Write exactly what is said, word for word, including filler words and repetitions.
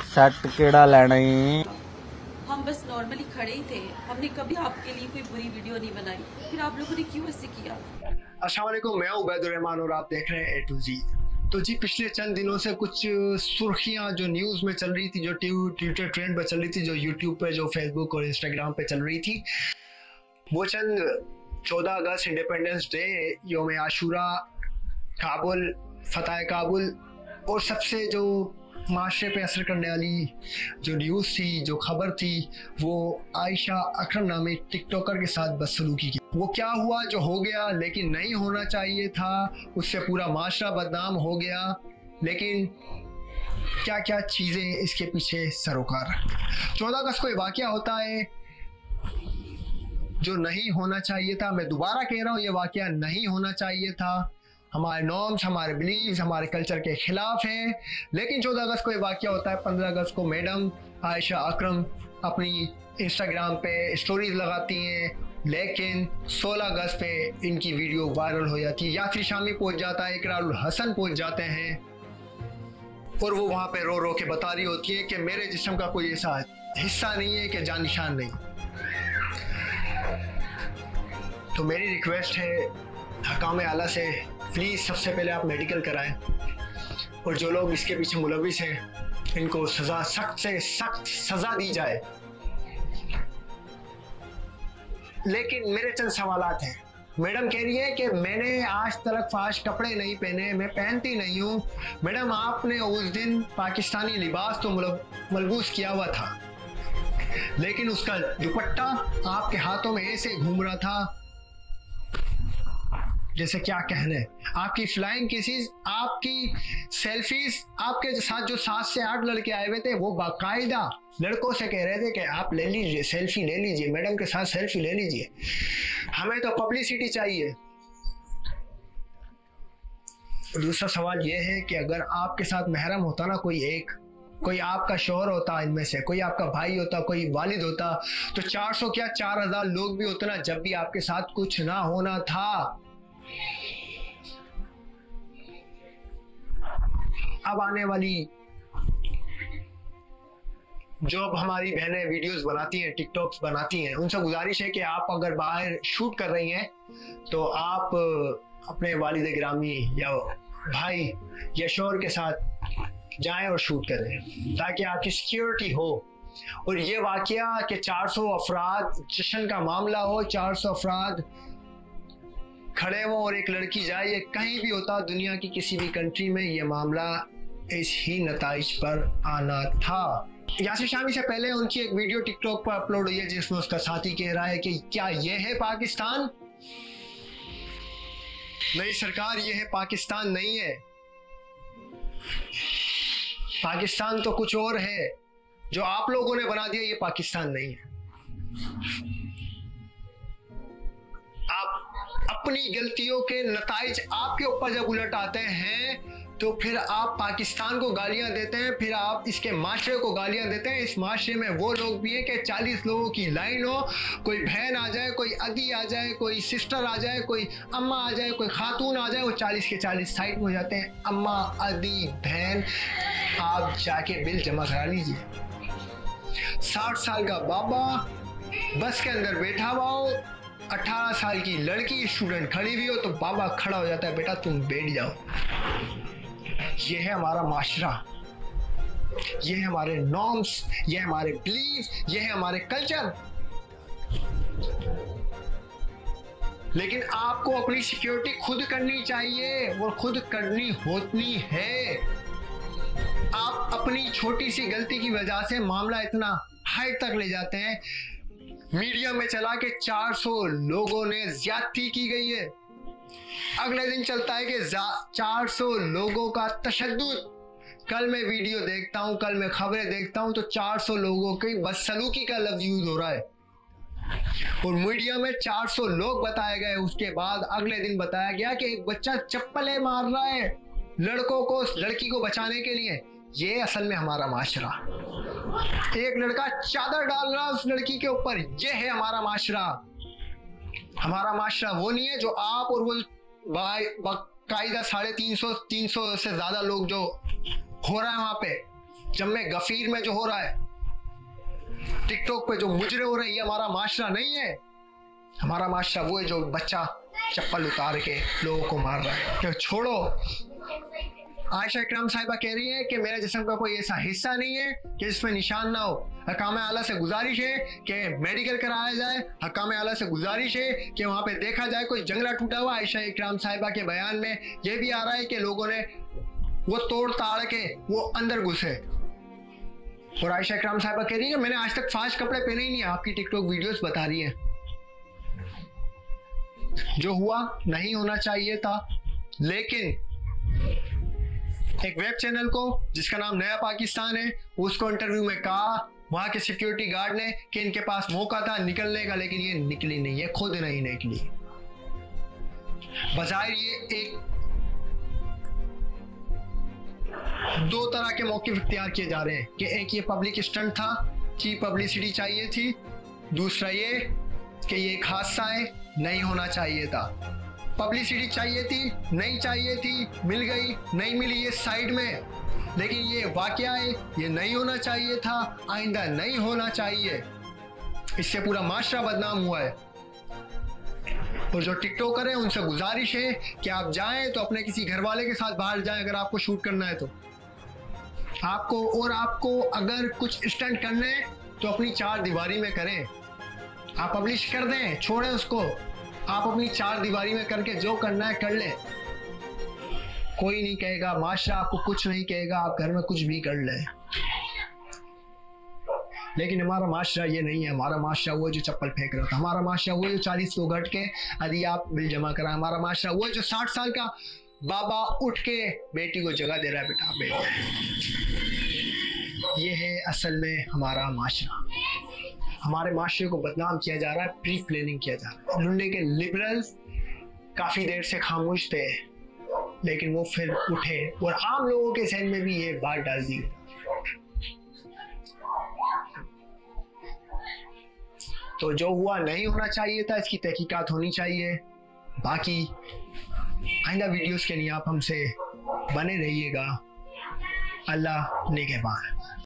सट केड़ा लेना ही। हम बस नॉर्मली खड़े ही थे, हमने कभी आपके लिए कोई बुरी वीडियो नहीं बनाई, फिर आप लोगों ने क्यों ऐसे किया? अस्सलाम वालेकुम, मैं उबैदुर रहमान और आप देख रहे हैं ए टू जी। तो जी पिछले चंद दिनों से कुछ सुर्खियां जो न्यूज़ में चल रही थी, जो ट्विटर ट्रेंड पे चल रही थी, जो यूट्यूब पे, जो फेसबुक और इंस्टाग्राम पे चल रही थी, वो चंद चौदह अगस्त इंडिपेंडेंस डे, योम आशूरा, काबुल, फतह काबुल और सबसे जो माशरे पे असर करने वाली जो न्यूज़ थी, जो खबर थी, वो आयशा अकरम नामी टिकटॉकर के साथ बदसलूकी की। वो क्या हुआ जो हो गया, लेकिन नहीं होना चाहिए था, उससे पूरा माशरा बदनाम हो गया। लेकिन क्या क्या चीज़ें इसके पीछे सरोकार। चौदह अगस्त को ये वाक़या होता है जो नहीं होना चाहिए था। मैं दोबारा कह रहा हूँ, ये वाक़या नहीं होना चाहिए था। हमारे नॉर्म्स, हमारे बिलीव्स, हमारे कल्चर के खिलाफ है। लेकिन चौदह अगस्त को ये वाक़या होता है। पंद्रह अगस्त को मैडम आयशा अकरम अपनी इंस्टाग्राम पे स्टोरीज लगाती हैं, लेकिन सोलह अगस्त पे इनकी वीडियो वायरल हो जाती है। यासिर शामी पहुंच जाता है, इकरारुल हसन पहुंच जाते हैं और वो वहाँ पे रो रो के बता रही होती है कि मेरे जिस्म का कोई ऐसा हिस्सा नहीं है कि जान निशान नहीं। तो मेरी रिक्वेस्ट है हकाम आला से, प्लीज़ सबसे पहले आप मेडिकल कराएं और जो लोग इसके पीछे मुलविस हैं इनको सज़ा, सख्त से सख्त सज़ा दी जाए। लेकिन मेरे चंद सवालात हैं। मैडम कह रही है कि मैंने आज तक फाश कपड़े नहीं पहने, मैं पहनती नहीं हूँ। मैडम आपने उस दिन पाकिस्तानी लिबास तो मलबूस किया हुआ था, लेकिन उसका दुपट्टा आपके हाथों में ऐसे घूम रहा था जैसे क्या कहने। आपकी फ्लाइंग केसेस, आपकी सेल्फीज, आपके साथ जो सात से आठ लड़के आए हुए थे वो बाकायदा लड़कों से कह रहे थे कि आप ले लीजिए, सेल्फी ले लीजिए, मैडम के साथ सेल्फी ले लीजिए, हमें तो पब्लिसिटी चाहिए। दूसरा सवाल ये है कि अगर आपके साथ महरम होता ना कोई एक, कोई आपका शौहर होता, इनमें से कोई आपका भाई होता, कोई वालिद होता, तो चार सौ क्या चार हजार लोग भी होते ना, जब भी आपके साथ कुछ ना होना था। अब आने वाली जो अब हमारी बहनें वीडियोस बनाती हैं, टिकटॉक्स बनाती हैं, उनसे गुजारिश है कि आप अगर बाहर शूट कर रही हैं तो आप अपने वालिद गिरामी या भाई या शौहर के साथ जाएं और शूट करें, ताकि आपकी सिक्योरिटी हो। और ये वाकया कि चार सौ अफराद जश्न का मामला हो, चार सौ अफराद खड़े हो और एक लड़की जाए, ये कहीं भी होता दुनिया की किसी भी कंट्री में, ये मामला इस ही नताइज पर आना था। यासिर शामी से पहले उनकी एक वीडियो टिकटॉक पर अपलोड हुई है जिसमें उसका साथी कह रहा है कि क्या ये है पाकिस्तान? नहीं सरकार, ये है पाकिस्तान नहीं है। पाकिस्तान तो कुछ और है, जो आप लोगों ने बना दिया, ये पाकिस्तान नहीं है। आप अपनी गलतियों के नताइज आपके ऊपर जब उलट आते हैं तो फिर आप पाकिस्तान को गालियां देते हैं, फिर आप इसके माशरे को गालियां देते हैं। इस माशरे में वो लोग भी हैं कि चालीस लोगों की लाइन हो, कोई बहन आ जाए, कोई अदी आ जाए, कोई सिस्टर आ जाए, कोई अम्मा आ जाए, कोई खातून आ जाए, वो चालीस के चालीस साइड में हो जाते हैं। अम्मा, अदी, बहन, आप जाके बिल जमा करा लीजिए। साठ साल का बाबा बस के अंदर बैठा हुआ हो, अठारह साल की लड़की स्टूडेंट खड़ी हुई हो, तो बाबा खड़ा हो जाता है, बेटा तुम बैठ जाओ। ये है हमारा माशरा, ये है हमारे नॉर्म्स, ये है हमारे बिलीफ, ये है हमारे कल्चर। लेकिन आपको अपनी सिक्योरिटी खुद करनी चाहिए और खुद करनी होती है। आप अपनी छोटी सी गलती की वजह से मामला इतना हाई तक ले जाते हैं, मीडिया में चला के चार सौ लोगों ने ज्यादती की गई है। अगले दिन चलता है कि चार सौ लोगों का तशद्दुद। कल मैं वीडियो देखता हूं, कल मैं खबरें देखता हूं तो चार सौ लोगों की बदसलूकी का लफ्ज यूज हो रहा है और मीडिया में चार सौ लोग बताए गए। उसके बाद अगले दिन बताया गया कि एक बच्चा चप्पलें मार रहा है लड़कों को, लड़की को बचाने के लिए। ये असल में हमारा माशरा। एक लड़का चादर डाल रहा है उस लड़की के ऊपर, ये है हमारा माशरा। हमारा माशरा वो नहीं है जो आप और वो बाकायदा साढ़े तीन सौ तीन सौ से ज्यादा लोग जो हो रहा है वहां पे, जम्मे गफीर में जो हो रहा है, टिकटॉक पे जो मुजरे हो रहे हैं, ये हमारा माशरा नहीं है। हमारा माशरा वो है जो बच्चा चप्पल उतार के लोगों को मार रहा है। क्या छोड़ो, आयशा इकराम साहिबा कह रही है कि मेरे जिस्म का कोई ऐसा हिस्सा नहीं है कि जिसमें निशान ना हो। हकाम आला से गुजारिश है कि मेडिकल कराया जाए। हकाम आला से गुजारिश है कि वहाँ पे देखा जाए कोई जंगला टूटा हुआ। आयशा इकराम साहिबा के बयान में ये भी आ रहा है कि लोगों ने वो तोड़ ताड़ के वो अंदर घुसे। और आयशा इकराम साहिबा कह रही है मैंने आज तक फाश कपड़े पहने ही नहीं। आपकी टिकटॉक वीडियोस बता रही है। जो हुआ नहीं होना चाहिए था, लेकिन एक वेब चैनल को जिसका नाम नया पाकिस्तान है, उसको इंटरव्यू में कहा वहां के सिक्योरिटी गार्ड ने कि इनके पास मौका था निकलने का, लेकिन ये निकली नहीं है, खुद नहीं निकली। बजाय ये एक दो तरह के मौके इख्तियार किए जा रहे हैं कि एक ये पब्लिक स्टंट था कि पब्लिसिटी चाहिए थी, दूसरा ये कि ये एक हादसा है, नहीं होना चाहिए था। पब्लिसिटी चाहिए थी, नहीं चाहिए थी, मिल गई, नहीं मिली ये साइड में, लेकिन ये वाकया है, ये नहीं होना चाहिए था, आइंदा नहीं होना चाहिए। इससे पूरा माशरा बदनाम हुआ है। और जो टिकटॉकर हैं उनसे गुजारिश है कि आप जाएं तो अपने किसी घर वाले के साथ बाहर जाएं अगर आपको शूट करना है तो। आपको और आपको अगर कुछ स्टंट करने हैं तो अपनी चार दीवारी में करें। आप पब्लिश कर दें, छोड़ें उसको, आप अपनी चार दीवारी में करके जो करना है कर लें। कोई नहीं कहेगा, माशरा आपको कुछ नहीं कहेगा, आप घर में कुछ भी कर लें। लेकिन हमारा माशरा ये नहीं है। हमारा माशरा वो जो चप्पल फेंक रहा था, हमारा माशरा वो जो चालीस लोग हट के यदि आप बिल जमा करा, हमारा माशरा वो जो साठ साल का बाबा उठ के बेटी को जगह दे रहा है, बेटा बेटा। ये है असल में हमारा माशरा। हमारे माशरे को बदनाम किया जा रहा है, प्री प्लानिंग किया जा रहा है। लुंडे के लिबरल्स काफी देर से खामोश थे, लेकिन वो फिर उठे और आम लोगों के जहन में भी ये बात डाल दी। तो जो हुआ नहीं होना चाहिए था, इसकी तहकीकात होनी चाहिए। बाकी आइंदा वीडियोस के लिए आप हमसे बने रहिएगा। अल्लाह निगहबान।